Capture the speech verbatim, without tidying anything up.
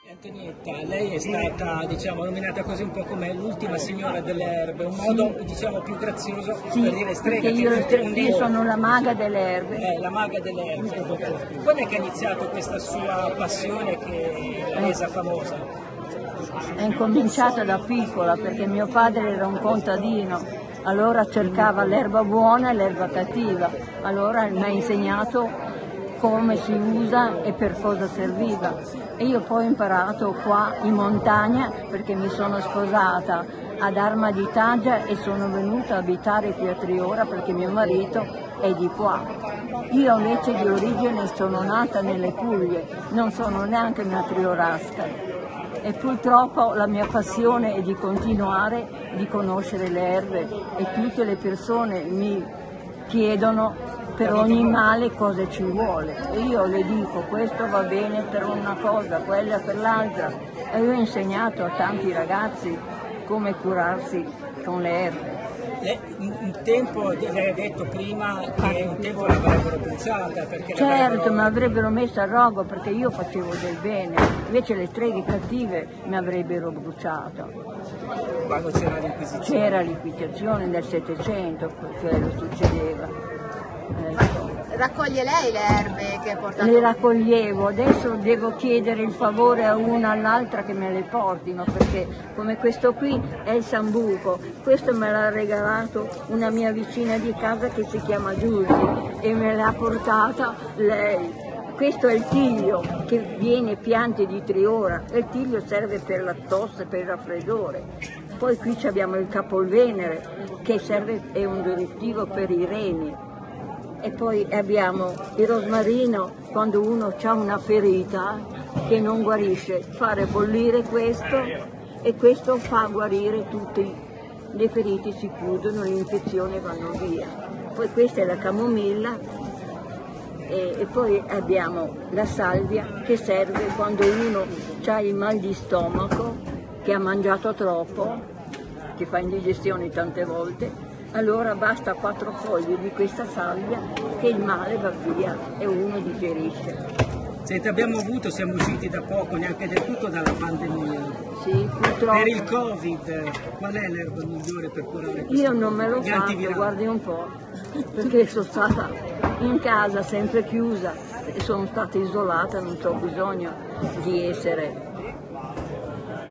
Antonietta, lei è stata, diciamo, nominata così un po' come l'ultima signora delle erbe, un modo, sì, diciamo, più grazioso sì, per dire strega. Io, io sono la maga delle erbe. Eh, la maga delle erbe. Quando è che ha iniziato questa sua passione che l'ha resa famosa? È incominciata da piccola perché mio padre era un contadino, allora cercava l'erba buona e l'erba cattiva, allora mi ha insegnato come si usa e per cosa serviva. E io poi ho imparato qua in montagna perché mi sono sposata ad Arma di Taggia e sono venuta a abitare qui a Triora perché mio marito è di qua. Io invece di origine sono nata nelle Puglie, non sono neanche una triorasca. E purtroppo la mia passione è di continuare di conoscere le erbe e tutte le persone mi chiedono per ogni male cosa ci vuole e io le dico questo va bene per una cosa, quella per l'altra e io ho insegnato a tanti ragazzi come curarsi con le erbe. Lei, un tempo, lei ha detto prima che un tempo l'avrebbero bruciata perché certo, mi avrebbero messa a rogo perché io facevo del bene, invece le streghe cattive mi avrebbero bruciato. Quando c'era l'inquisizione? C'era l'inquisizione nel Settecento, quello succedeva. Ecco. Raccoglie lei le erbe che ha portato? Le raccoglievo, adesso devo chiedere il favore a una all'altra che me le portino perché come questo qui è il sambuco, questo me l'ha regalato una mia vicina di casa che si chiama Giulia e me l'ha portata lei. Questo è il tiglio che viene piante di Triora e il tiglio serve per la tosse, per il raffreddore. Poi qui abbiamo il capolvenere che serve, è un direttivo per i reni. E poi abbiamo il rosmarino, quando uno ha una ferita che non guarisce, fare bollire questo e questo fa guarire tutte le ferite, si chiudono, le infezioni vanno via. Poi questa è la camomilla e, e poi abbiamo la salvia che serve quando uno ha il mal di stomaco, che ha mangiato troppo, che fa indigestioni tante volte. Allora basta quattro foglie di questa salvia che il male va via e uno digerisce. Senti, abbiamo avuto, siamo usciti da poco, neanche del tutto dalla pandemia. Sì, purtroppo. Per il Covid, qual è l'erba migliore per curare questo? Io non me lo faccio, guardi un po', perché sono stata in casa sempre chiusa e sono stata isolata, non ho bisogno di essere